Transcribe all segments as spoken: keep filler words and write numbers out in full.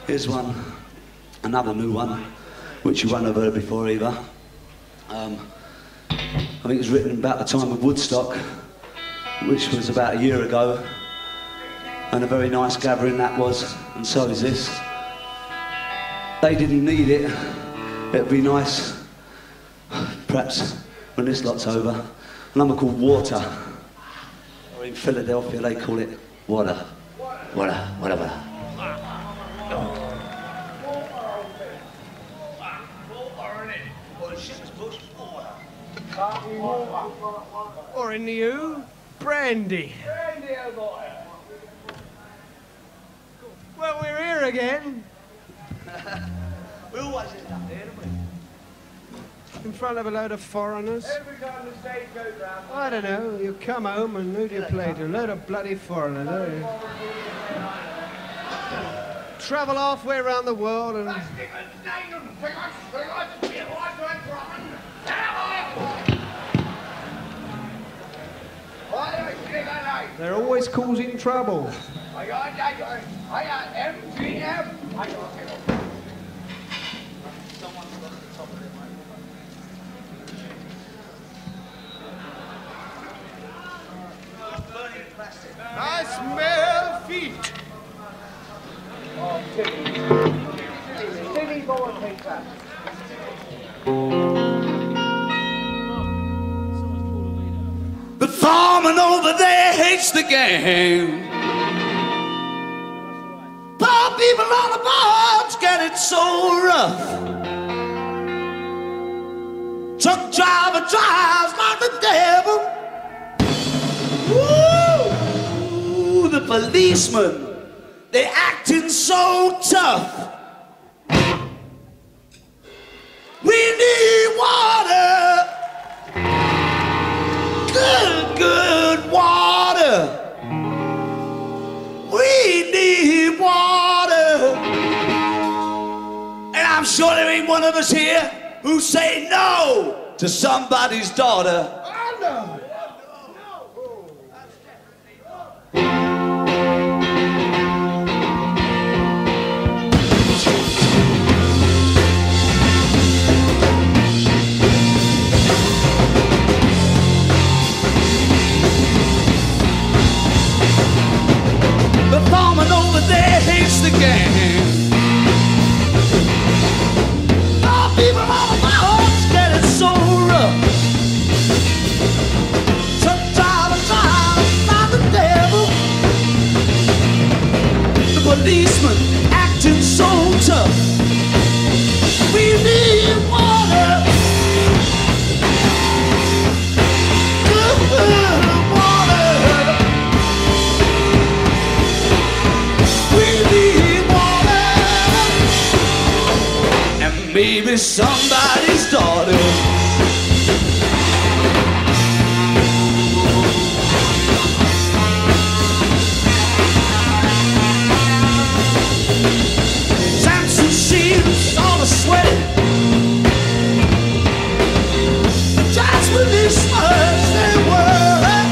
Here's one, another new one, which you won't have heard before either. Um, I think it was written about the time of Woodstock, which was about a year ago, and a very nice gathering that was, and so is this. They didn't need it. It'd be nice, perhaps, when this lot's over. A number called Water. Or in Philadelphia, they call it Water. Water, whatever. Or in the U, brandy. Well, we're here again. We always end up here, don't we? In front of a load of foreigners. Every time the stage goes round. I don't know, you come home and who do you play to? A load of bloody foreigners, don't you? Travel halfway around the world and... They're always causing trouble. I got, I got, I got M G M. I got I smell feet. Oh, Timmy. Timmy, go and take that. The foreman over there hates the game. Poor people on the boards get it so rough. Truck driver drives like the devil. Woo! The policemen, they acting so tough. We need water. Good, good water. We need water. And I'm sure there ain't one of us here who say no to somebody's daughter. I know. The foreman over there hates the game. All people on my hearts get it so rough. Truck driver drives like the devil. The policeman acting so tough. We need water. Good water. Maybe somebody's daughter. Samson seems all the sweat. Just when this much they were.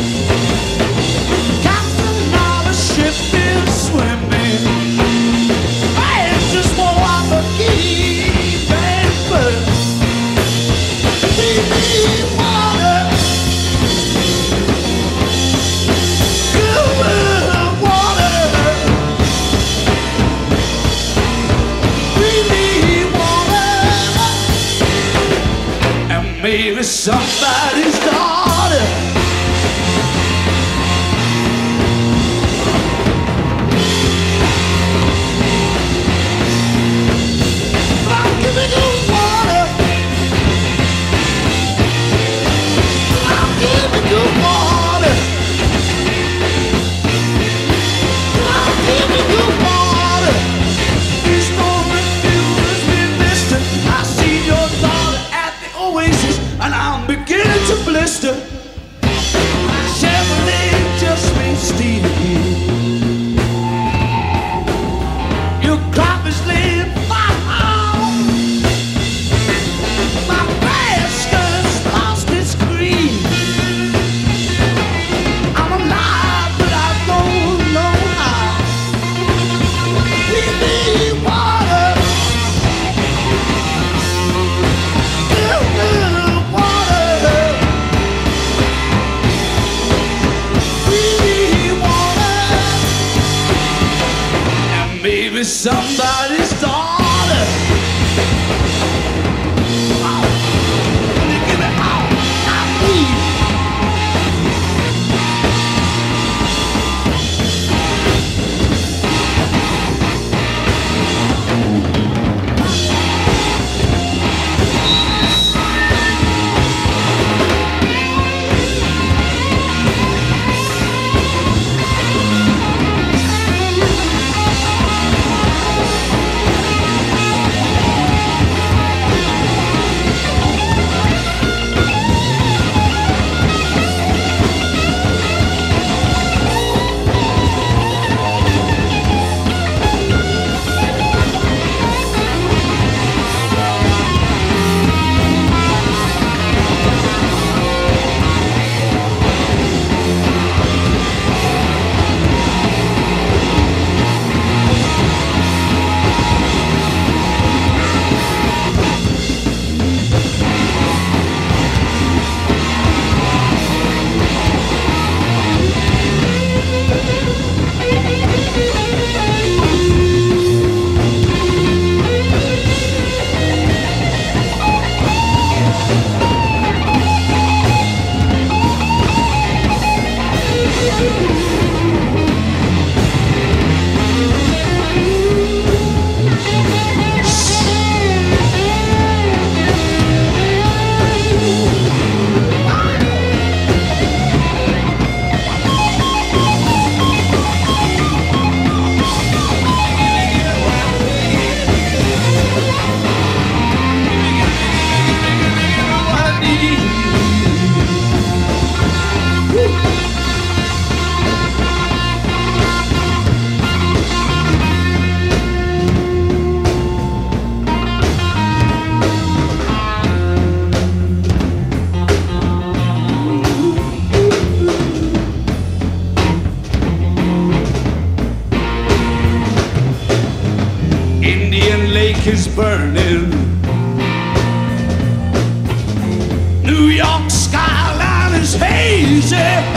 Captain of the ship is swimming. I just won't want to keep. Maybe somebody's daughter. I'm giving you water. I'm giving you water. I'm giving you water. These no refusers be distant. I see your daughter at the oasis, and I'm beginning to blister. maybe somebody's daughter. Oh, give me all I need. Is burning. New York skyline is hazy.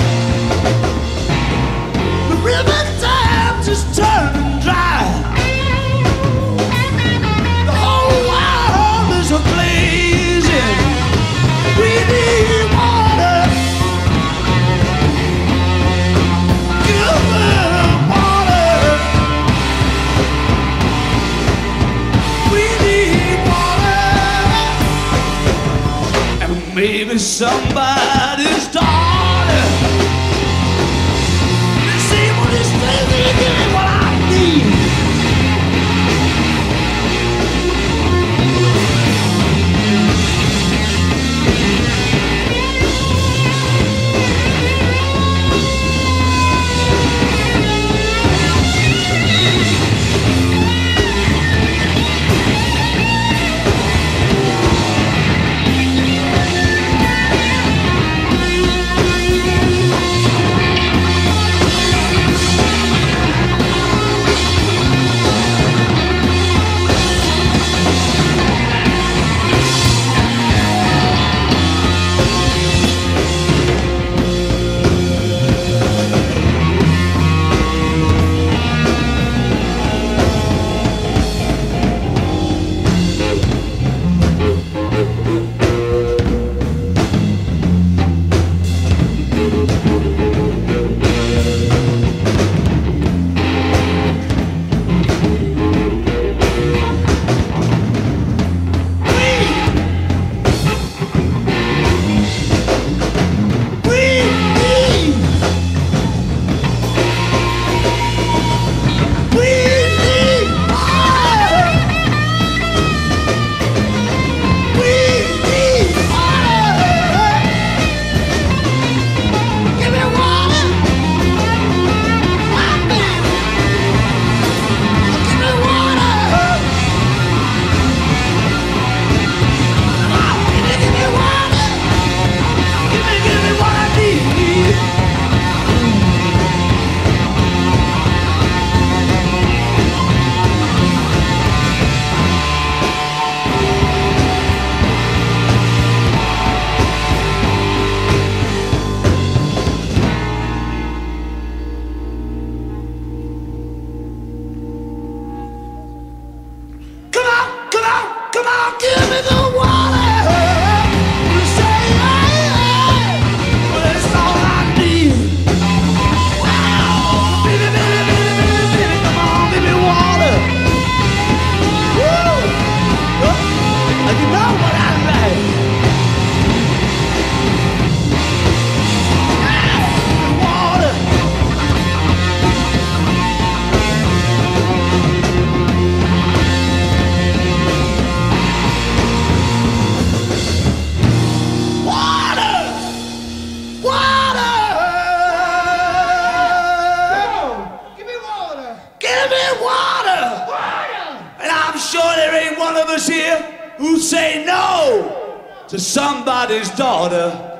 The river Thames is turning dry. The whole world is ablazing. We need water. Give them water. We need water. And maybe somebody's daughter. This ain't what it's thinking, give me what I need. Come on, come on, give me the water. You say, hey, hey, well, that's all I need. Wow, baby, baby, baby, baby, baby, come on, give me water. Woo! Oh, you know what I like. Water. Sure there ain't one of us here who say no to somebody's daughter.